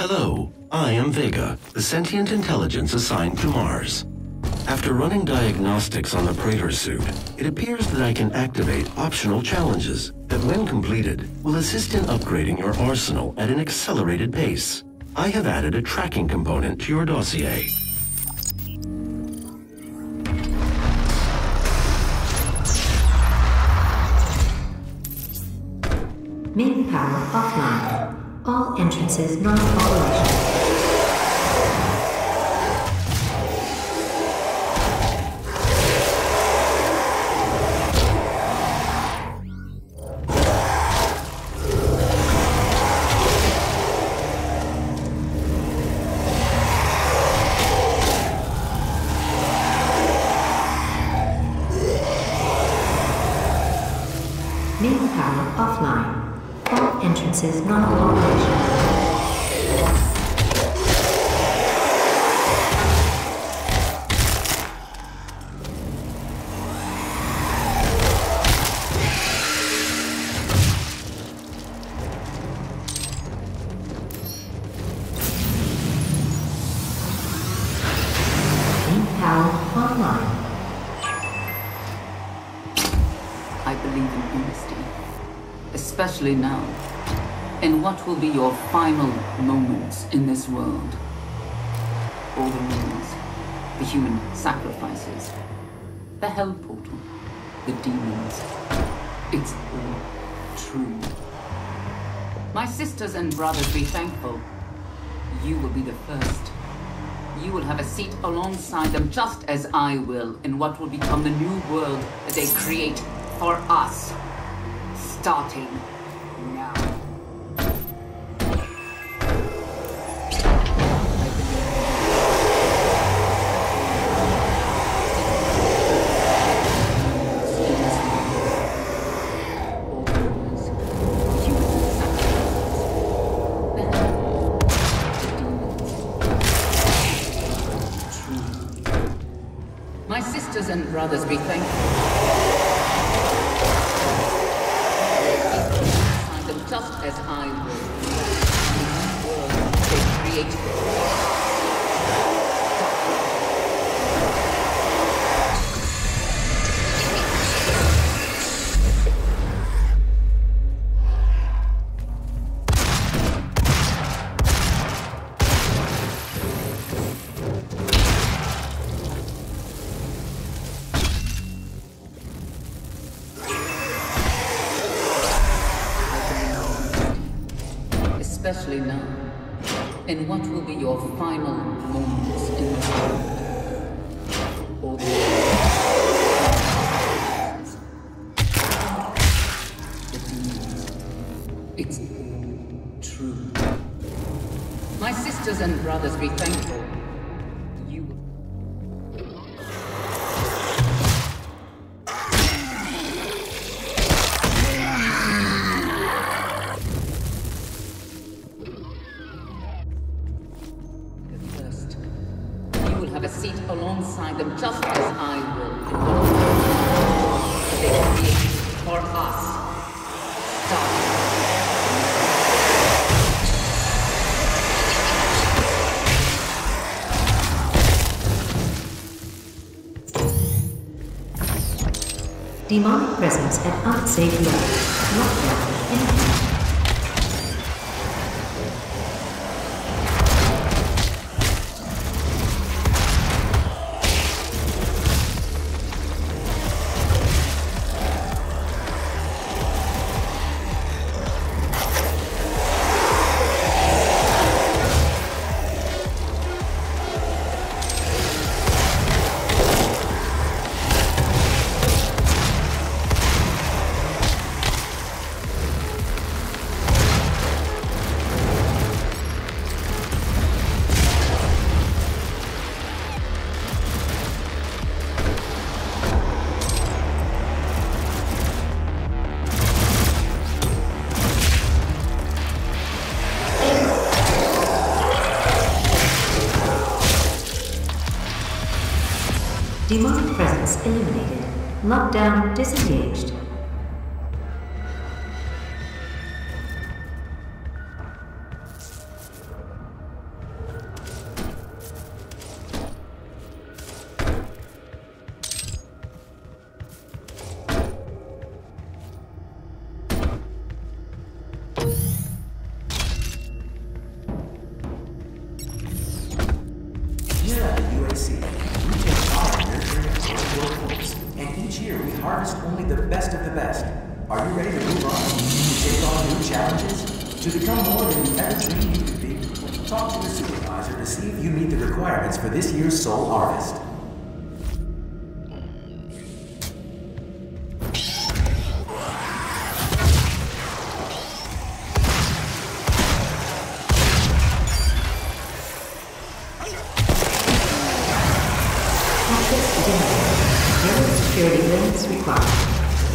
Hello, I am Vega, the sentient intelligence assigned to Mars. After running diagnostics on the Praetor suit, it appears that I can activate optional challenges that, when completed, will assist in upgrading your arsenal at an accelerated pace. I have added a tracking component to your dossier. Main power offline. All entrances not operational. Main power offline. All entrances not operational. Main power online. I believe in honesty, especially now, in what will be your final moments in this world. All the rumors, the human sacrifices, the hell portal, the demons. It's all true. My sisters and brothers, be thankful. You will be the first. You will have a seat alongside them, just as I will, in what will become the new world that they create for us. Starting now. My sisters and brothers, be thankful. Just as I will. The world they created. Especially now, in what will be your final moments in this world. All the demons. It's all true. My sisters and brothers, be thankful. You will. Have a seat alongside them, just as I will. They create for us. Stop. Demonic presence at unsafe level. Lockdown imminent. Demonic presence eliminated. Lockdown disengaged. legacy. We take pride in nurturing a workforce, and each year we harvest only the best of the best. Are you ready to move on? To take on new challenges? To become more than you ever dreamed you could be? Talk to the supervisor to see if you meet the requirements for this year's Soul Harvest. Security limits required.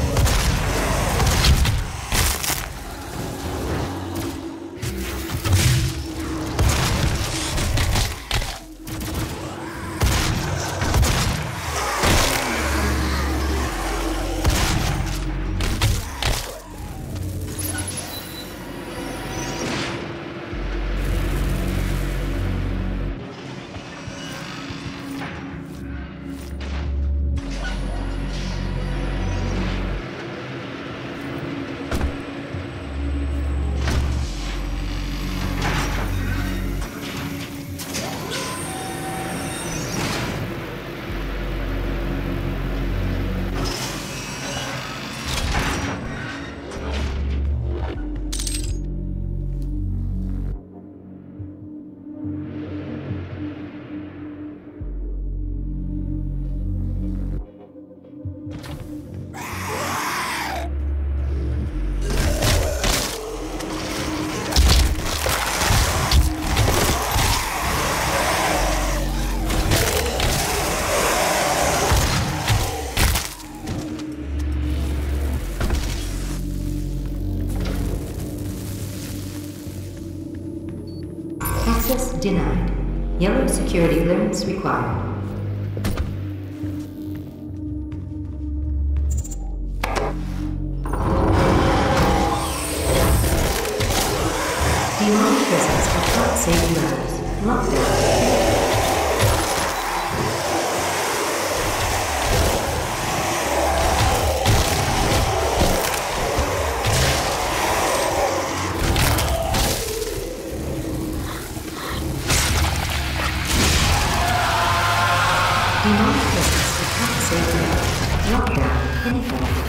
Access denied. Yellow security clearance required. Demonic presence at top safety levels. Lockdown. Demonic presence at top safety levels. Lockdown. In effect.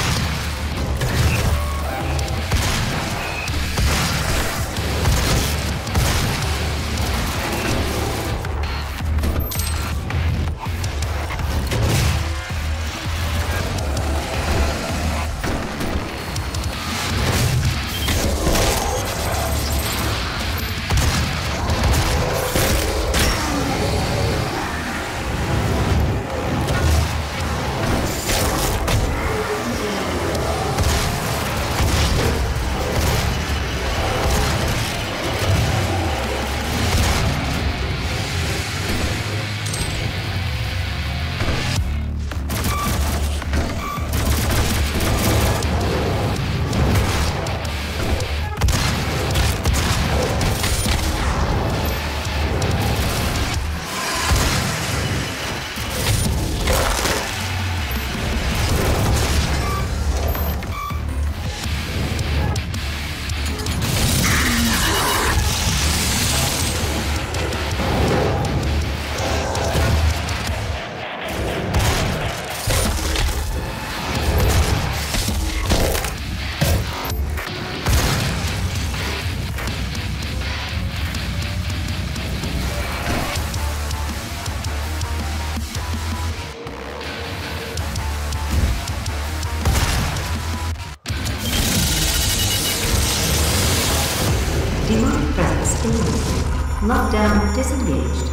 Demonic presence eliminated. Lockdown disengaged.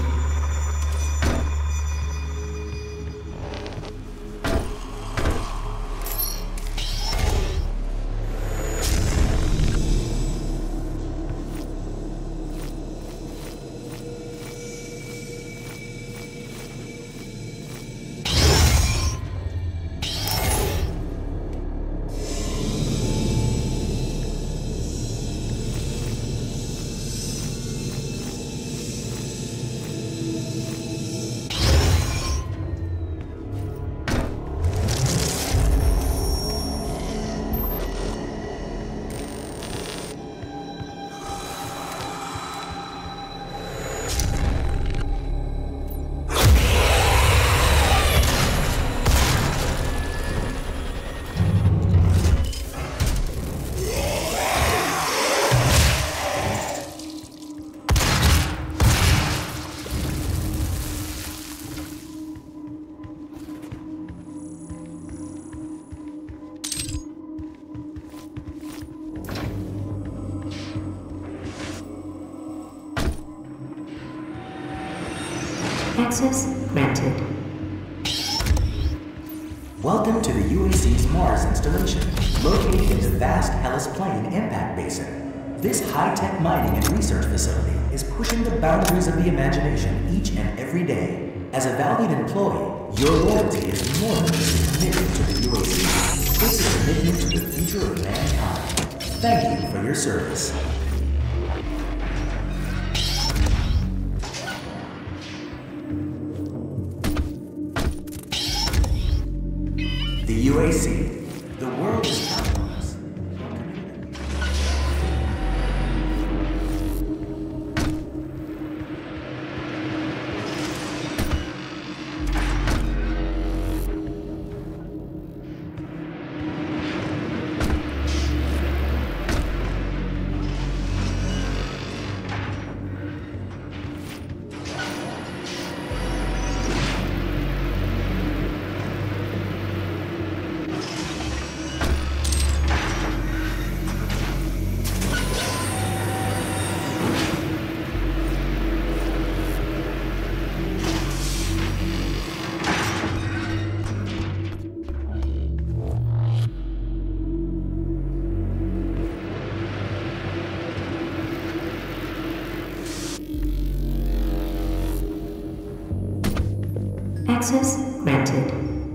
Access granted. Welcome to the UAC's Mars installation, located in the vast Hellas Plain impact basin. This high-tech mining and research facility is pushing the boundaries of the imagination each and every day. As a valued employee, your loyalty is more than just a commitment to the UAC. It's a commitment to the future of mankind. Thank you for your service. The UAC. The world is counting on us. Access granted.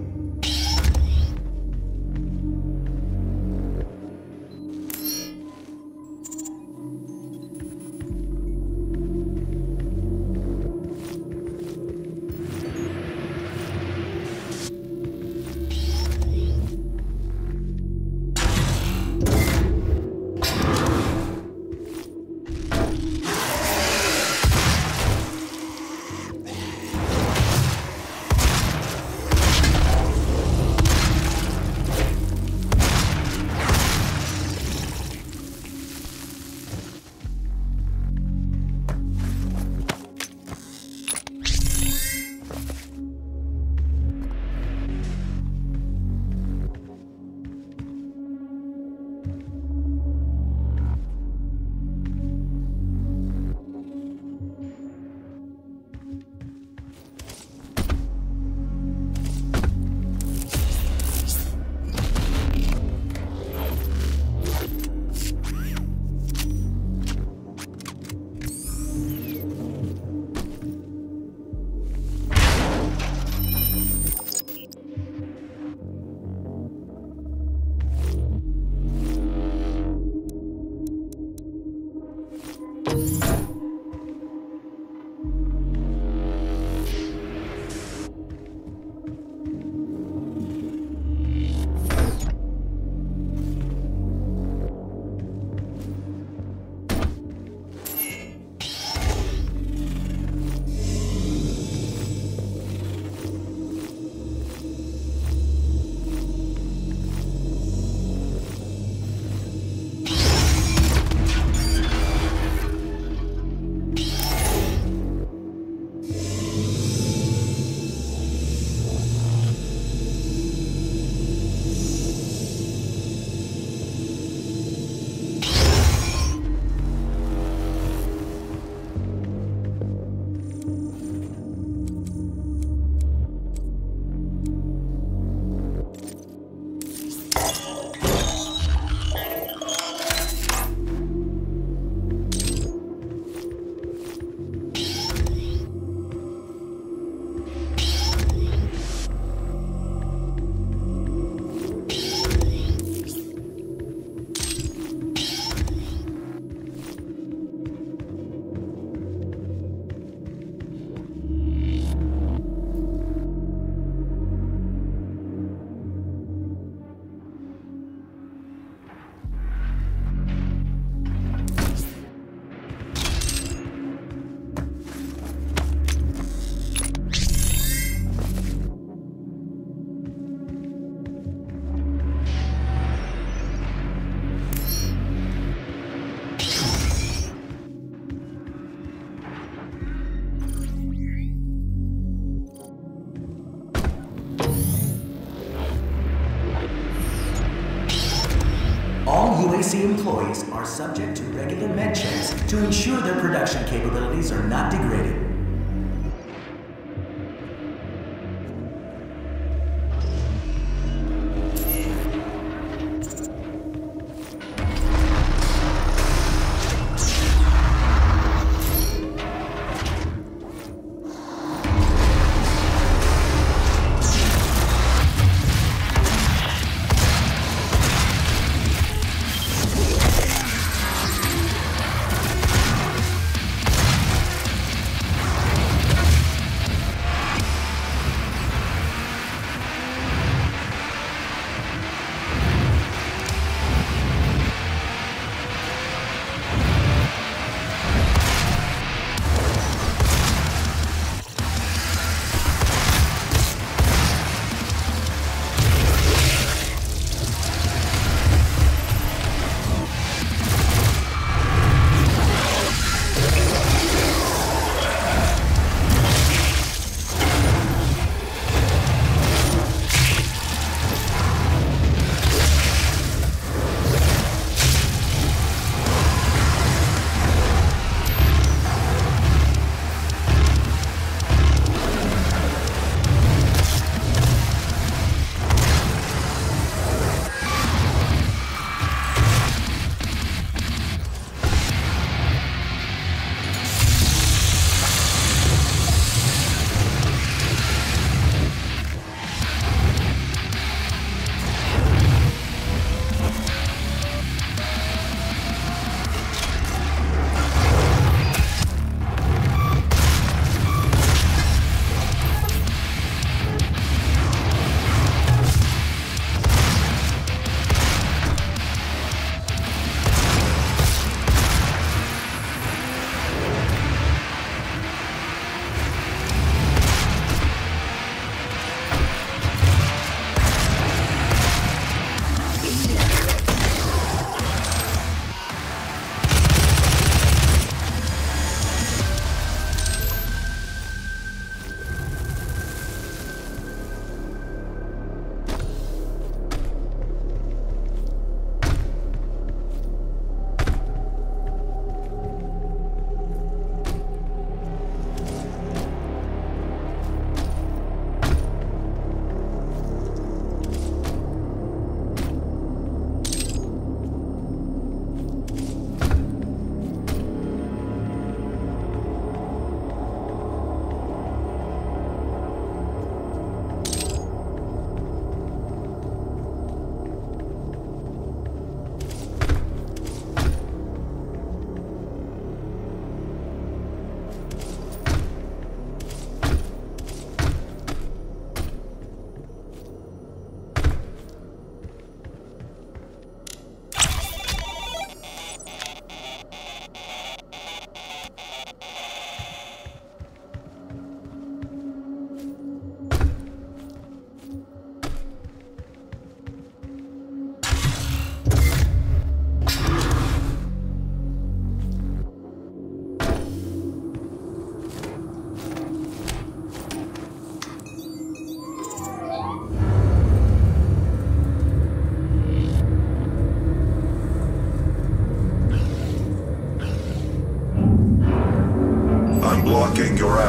UAC employees are subject to regular med checks to ensure their production capabilities are not degraded.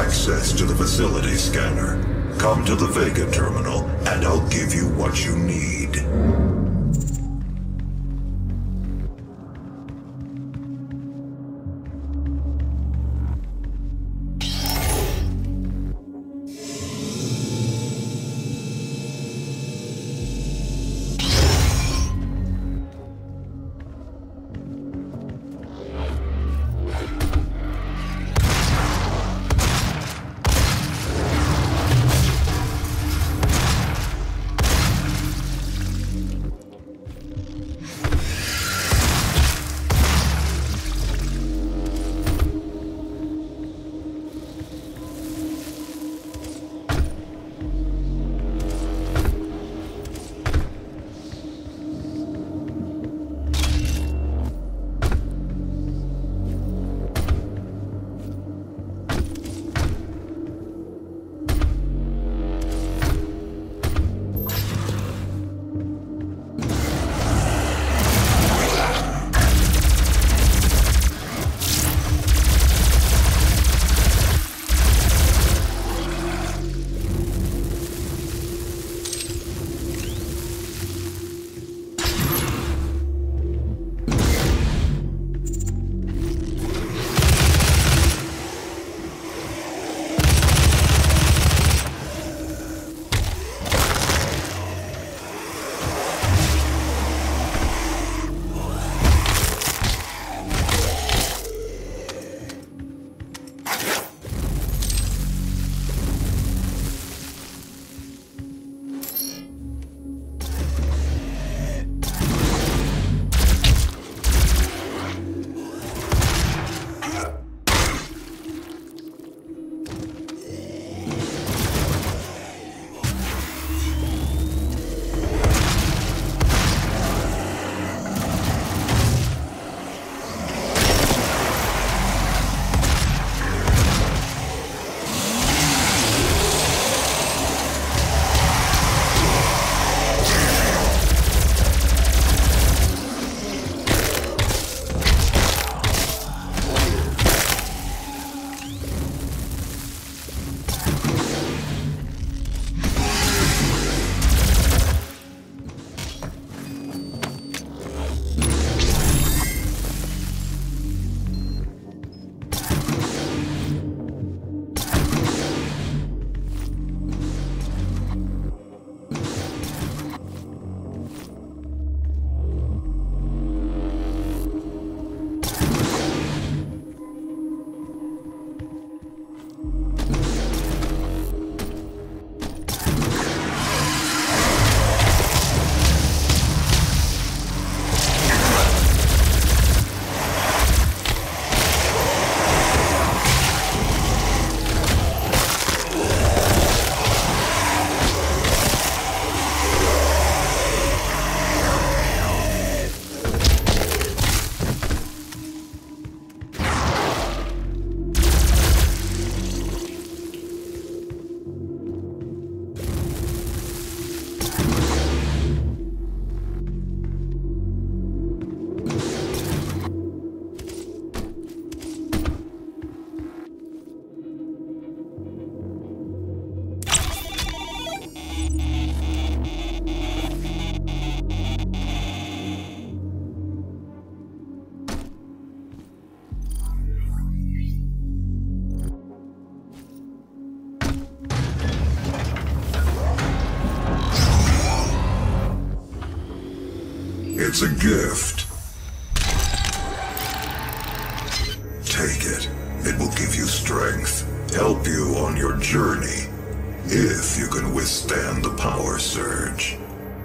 access to the facility scanner. Come to the Vega terminal, and I'll give you what you need. It's a gift. Take it. It will give you strength, help you on your journey, if you can withstand the power surge.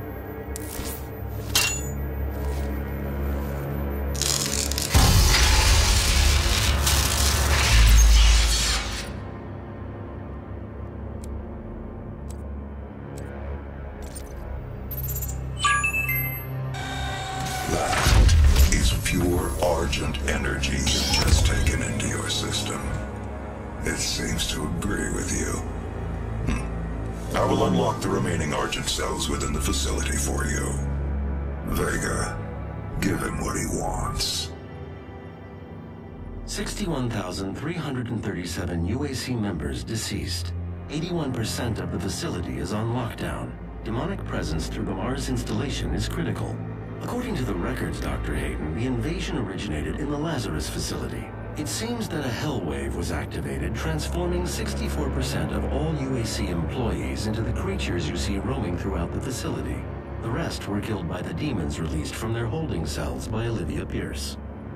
That is pure Argent energy you've just taken into your system. It seems to agree with you. I will unlock the remaining Argent cells within the facility for you. Vega, give him what he wants. 61,337 UAC members deceased. 81% of the facility is on lockdown. Demonic presence through the Mars installation is critical. According to the records, Dr. Hayden, the invasion originated in the Lazarus facility. It seems that a hell wave was activated, transforming 64% of all UAC employees into the creatures you see roaming throughout the facility. The rest were killed by the demons released from their holding cells by Olivia Pierce.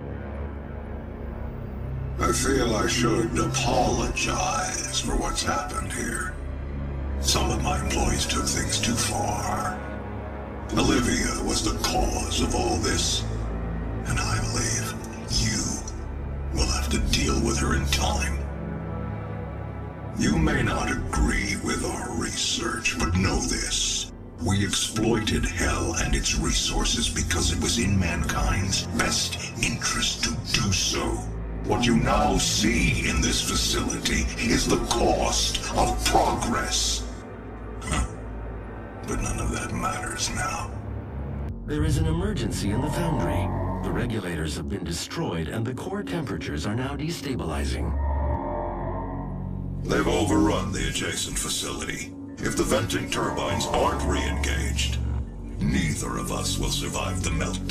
I feel I should apologize for what's happened here. Some of my employees took things too far. Olivia was the cause of all this, and I believe you will have to deal with her in time. You may not agree with our research, but know this. We exploited Hell and its resources because it was in mankind's best interest to do so. What you now see in this facility is the cost of progress. But none of that matters now. There is an emergency in the foundry. The regulators have been destroyed and the core temperatures are now destabilizing. They've overrun the adjacent facility. If the venting turbines aren't re-engaged, neither of us will survive the meltdown.